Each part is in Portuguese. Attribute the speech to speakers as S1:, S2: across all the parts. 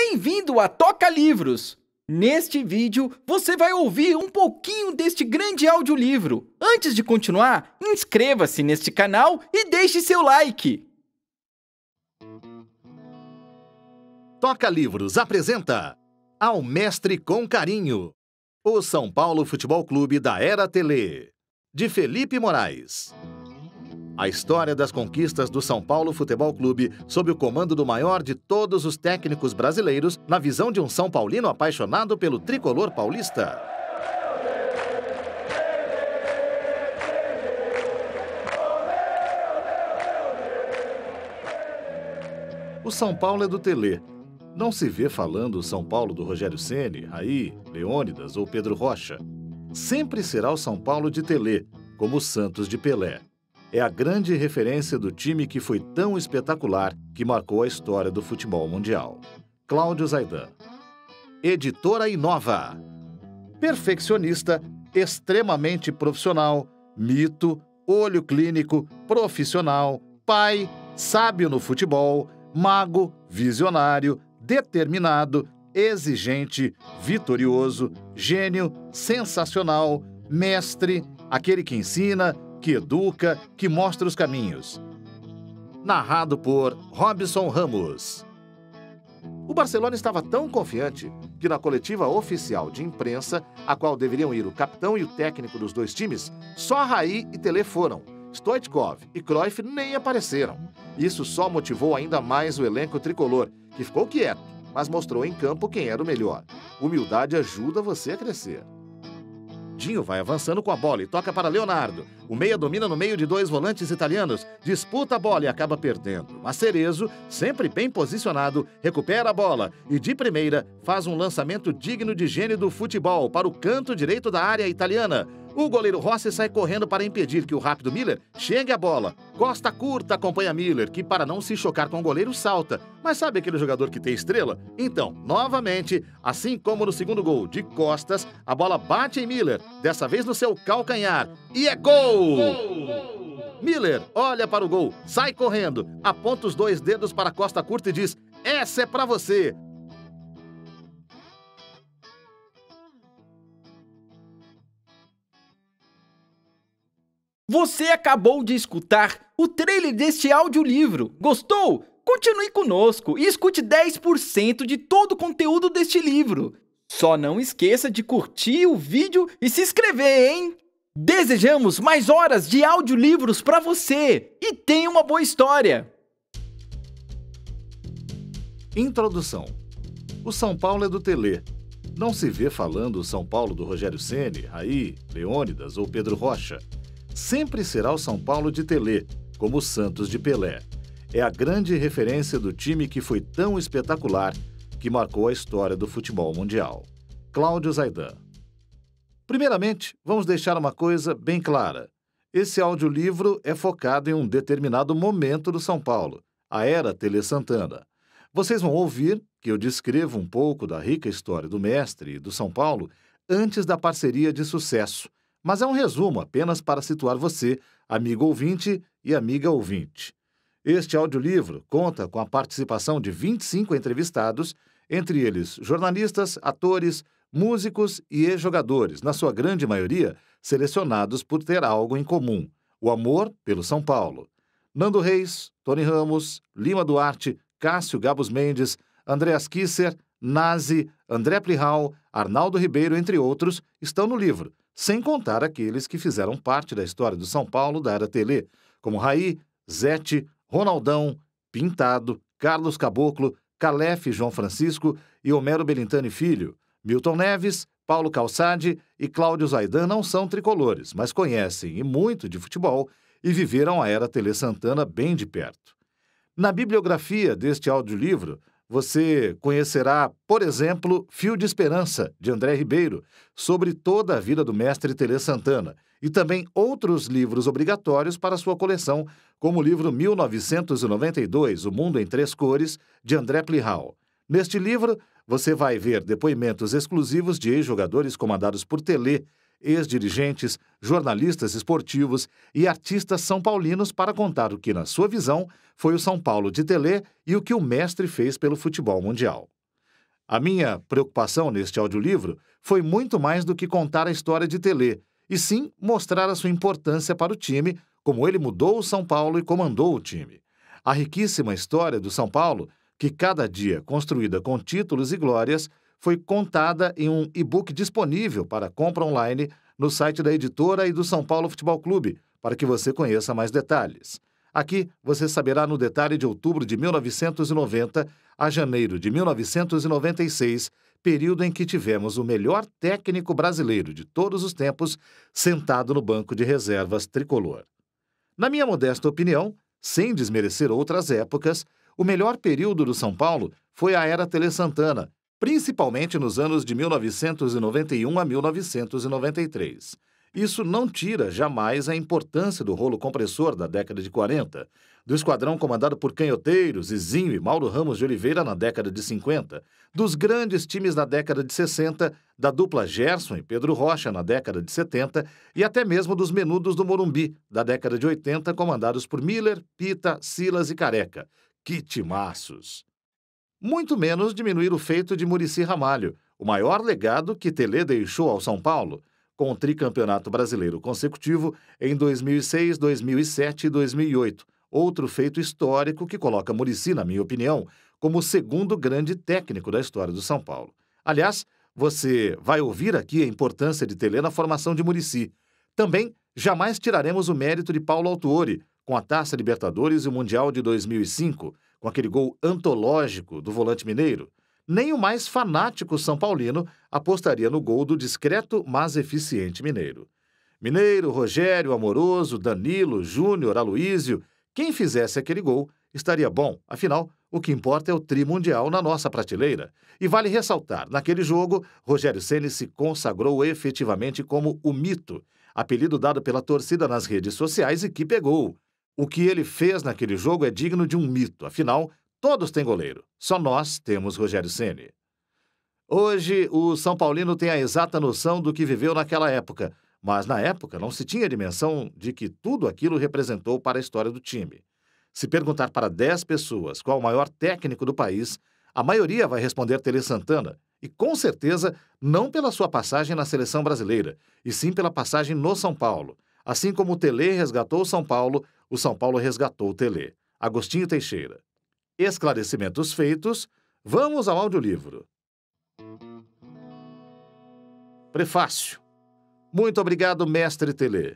S1: Bem-vindo a Toca Livros! Neste vídeo, você vai ouvir um pouquinho deste grande audiolivro. Antes de continuar, inscreva-se neste canal e deixe seu like.
S2: Toca Livros apresenta Ao Mestre com Carinho, o São Paulo Futebol Clube da Era Tele, de Felipe Moraes. A história das conquistas do São Paulo Futebol Clube sob o comando do maior de todos os técnicos brasileiros, na visão de um São Paulino apaixonado pelo tricolor paulista. O São Paulo é do Telê. Não se vê falando o São Paulo do Rogério Ceni, Raí, Leônidas ou Pedro Rocha. Sempre será o São Paulo de Telê, como o Santos de Pelé. É a grande referência do time que foi tão espetacular que marcou a história do futebol mundial. Cláudio Zaidan. Editora Inova. Perfeccionista, extremamente profissional, mito, olho clínico, profissional, pai, sábio no futebol, mago, visionário, determinado, exigente, vitorioso, gênio, sensacional, mestre, aquele que ensina, que educa, que mostra os caminhos. Narrado por Robson Ramos. O Barcelona estava tão confiante que na coletiva oficial de imprensa, a qual deveriam ir o capitão e o técnico dos dois times, só Raí e Telê foram. Stoichkov e Cruyff nem apareceram. Isso só motivou ainda mais o elenco tricolor, que ficou quieto, mas mostrou em campo quem era o melhor. Humildade ajuda você a crescer. Dinho vai avançando com a bola e toca para Leonardo. O meia domina no meio de dois volantes italianos, disputa a bola e acaba perdendo. Mas Cerezo, sempre bem posicionado, recupera a bola e de primeira faz um lançamento digno de gênio do futebol para o canto direito da área italiana. O goleiro Rossi sai correndo para impedir que o rápido Miller chegue à bola. Costa curta acompanha Miller, que para não se chocar com o goleiro salta. Mas sabe aquele jogador que tem estrela? Então, novamente, assim como no segundo gol, de costas, a bola bate em Miller, dessa vez no seu calcanhar. E é gol! Miller olha para o gol, sai correndo, aponta os dois dedos para a costa curta e diz: "Essa é para você!"
S1: Você acabou de escutar o trailer deste audiolivro. Gostou? Continue conosco e escute 10% de todo o conteúdo deste livro. Só não esqueça de curtir o vídeo e se inscrever, hein? Desejamos mais horas de audiolivros para você e tenha uma boa história.
S2: Introdução. O São Paulo é do Telê. Não se vê falando o São Paulo do Rogério Ceni, Raí, Leônidas ou Pedro Rocha. Sempre será o São Paulo de Telê, como o Santos de Pelé. É a grande referência do time que foi tão espetacular que marcou a história do futebol mundial. Cláudio Zaidan. Primeiramente, vamos deixar uma coisa bem clara. Esse audiolivro é focado em um determinado momento do São Paulo, a era Telê Santana. Vocês vão ouvir que eu descrevo um pouco da rica história do mestre e do São Paulo antes da parceria de sucesso, mas é um resumo apenas para situar você, amigo ouvinte e amiga ouvinte. Este audiolivro conta com a participação de 25 entrevistados, entre eles jornalistas, atores, músicos e ex-jogadores, na sua grande maioria selecionados por ter algo em comum: o amor pelo São Paulo. Nando Reis, Tony Ramos, Lima Duarte, Cássio Gabos Mendes, Andreas Kisser, Nazi, André Plihal, Arnaldo Ribeiro, entre outros, estão no livro, sem contar aqueles que fizeram parte da história do São Paulo da Era Telê, como Raí, Zete, Ronaldão, Pintado, Carlos Caboclo, Calef João Francisco e Homero Belintani Filho. Milton Neves, Paulo Calçade e Cláudio Zaidan não são tricolores, mas conhecem e muito de futebol e viveram a Era Telê Santana bem de perto. Na bibliografia deste audiolivro, você conhecerá, por exemplo, Fio de Esperança, de André Ribeiro, sobre toda a vida do mestre Telê Santana, e também outros livros obrigatórios para sua coleção, como o livro 1992, O Mundo em Três Cores, de André Plihal. Neste livro, você vai ver depoimentos exclusivos de ex-jogadores comandados por Telê, ex-dirigentes, jornalistas esportivos e artistas são paulinos para contar o que, na sua visão, foi o São Paulo de Telê e o que o mestre fez pelo futebol mundial. A minha preocupação neste audiolivro foi muito mais do que contar a história de Telê, e sim mostrar a sua importância para o time, como ele mudou o São Paulo e comandou o time. A riquíssima história do São Paulo, que cada dia construída com títulos e glórias, foi contada em um e-book disponível para compra online no site da editora e do São Paulo Futebol Clube, para que você conheça mais detalhes. Aqui você saberá no detalhe de outubro de 1990 a janeiro de 1996, período em que tivemos o melhor técnico brasileiro de todos os tempos sentado no banco de reservas tricolor. Na minha modesta opinião, sem desmerecer outras épocas, o melhor período do São Paulo foi a era Tele Santana, principalmente nos anos de 1991 a 1993. Isso não tira jamais a importância do rolo compressor da década de 40, do esquadrão comandado por canhoteiros, Zizinho e Mauro Ramos de Oliveira na década de 50, dos grandes times da década de 60, da dupla Gerson e Pedro Rocha na década de 70 e até mesmo dos menudos do Morumbi, da década de 80, comandados por Miller, Pita, Silas e Careca. Que timaços! Muito menos diminuir o feito de Muricy Ramalho, o maior legado que Telê deixou ao São Paulo, com o tricampeonato brasileiro consecutivo em 2006, 2007 e 2008, outro feito histórico que coloca Muricy, na minha opinião, como o segundo grande técnico da história do São Paulo. Aliás, você vai ouvir aqui a importância de Telê na formação de Muricy. Também jamais tiraremos o mérito de Paulo Autuori, com a Taça Libertadores e o Mundial de 2005, com aquele gol antológico do volante mineiro. Nem o mais fanático são paulino apostaria no gol do discreto, mas eficiente mineiro. Mineiro, Rogério, Amoroso, Danilo, Júnior, Aloísio, quem fizesse aquele gol estaria bom. Afinal, o que importa é o tri mundial na nossa prateleira. E vale ressaltar, naquele jogo, Rogério Ceni se consagrou efetivamente como o mito, apelido dado pela torcida nas redes sociais e que pegou. O que ele fez naquele jogo é digno de um mito, afinal, todos têm goleiro, só nós temos Rogério Ceni. Hoje, o São Paulino tem a exata noção do que viveu naquela época, mas na época não se tinha dimensão de que tudo aquilo representou para a história do time. Se perguntar para 10 pessoas qual o maior técnico do país, a maioria vai responder Tele Santana, e com certeza não pela sua passagem na seleção brasileira, e sim pela passagem no São Paulo. Assim como o Telê resgatou o São Paulo resgatou o Telê. Agostinho Teixeira. Esclarecimentos feitos, vamos ao audiolivro. Prefácio. Muito obrigado, mestre Telê.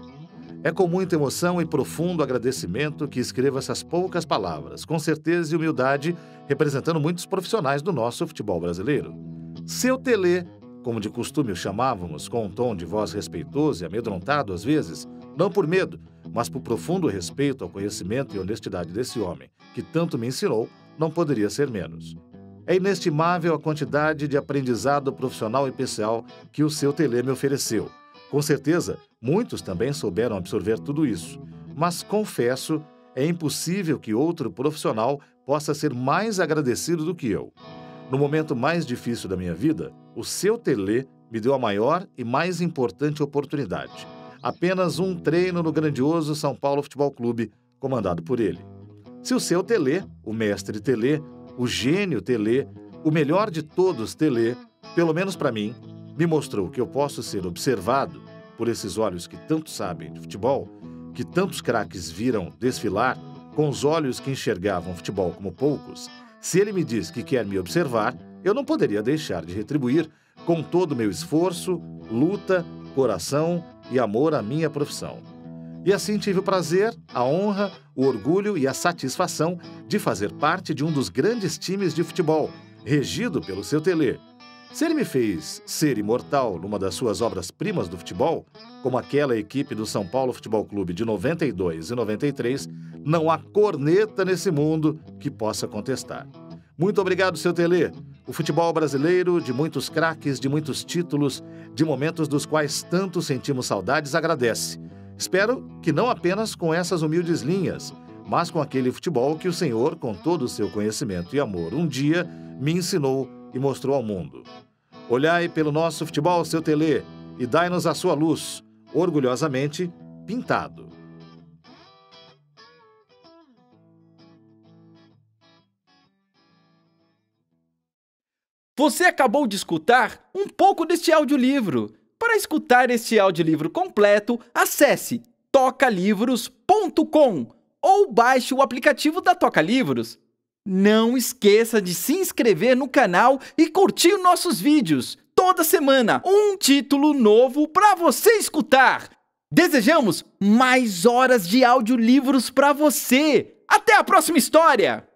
S2: É com muita emoção e profundo agradecimento que escrevo essas poucas palavras, com certeza e humildade, representando muitos profissionais do nosso futebol brasileiro. Seu Telê, como de costume o chamávamos, com um tom de voz respeitoso e amedrontado às vezes, não por medo, mas por profundo respeito ao conhecimento e honestidade desse homem, que tanto me ensinou, não poderia ser menos. É inestimável a quantidade de aprendizado profissional e pessoal que o seu Telê me ofereceu. Com certeza, muitos também souberam absorver tudo isso, mas confesso, é impossível que outro profissional possa ser mais agradecido do que eu. No momento mais difícil da minha vida, o seu Telê me deu a maior e mais importante oportunidade. Apenas um treino no grandioso São Paulo Futebol Clube, comandado por ele. Se o seu Telê, o mestre Telê, o gênio Telê, o melhor de todos Telê, pelo menos para mim, me mostrou que eu posso ser observado por esses olhos que tanto sabem de futebol, que tantos craques viram desfilar, com os olhos que enxergavam futebol como poucos. Se ele me diz que quer me observar, eu não poderia deixar de retribuir com todo o meu esforço, luta, coração e amor à minha profissão. E assim tive o prazer, a honra, o orgulho e a satisfação de fazer parte de um dos grandes times de futebol, regido pelo seu Telê. Se ele me fez ser imortal numa das suas obras-primas do futebol, como aquela equipe do São Paulo Futebol Clube de 92 e 93, não há corneta nesse mundo que possa contestar. Muito obrigado, seu Telê. O futebol brasileiro, de muitos craques, de muitos títulos, de momentos dos quais tanto sentimos saudades, agradece. Espero que não apenas com essas humildes linhas, mas com aquele futebol que o senhor, com todo o seu conhecimento e amor, um dia me ensinou e mostrou ao mundo. Olhai pelo nosso futebol, seu Telê, e dai-nos a sua luz, orgulhosamente pintado.
S1: Você acabou de escutar um pouco deste audiolivro. Para escutar este audiolivro completo, acesse tocalivros.com ou baixe o aplicativo da Toca Livros. Não esqueça de se inscrever no canal e curtir nossos vídeos. Toda semana, um título novo para você escutar. Desejamos mais horas de audiolivros para você. Até a próxima história!